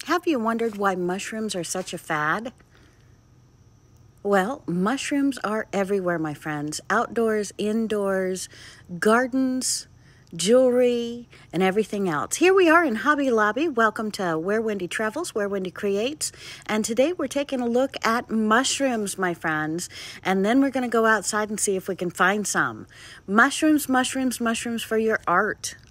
Have you wondered why mushrooms are such a fad? Well, mushrooms are everywhere, my friends. Outdoors, indoors, gardens, jewelry, and everything else. Here we are in Hobby Lobby. Welcome to Where Wendy Travels, Where Wendy Creates. And today we're taking a look at mushrooms, my friends. And then we're going to go outside and see if we can find some. Mushrooms, mushrooms, mushrooms for your art.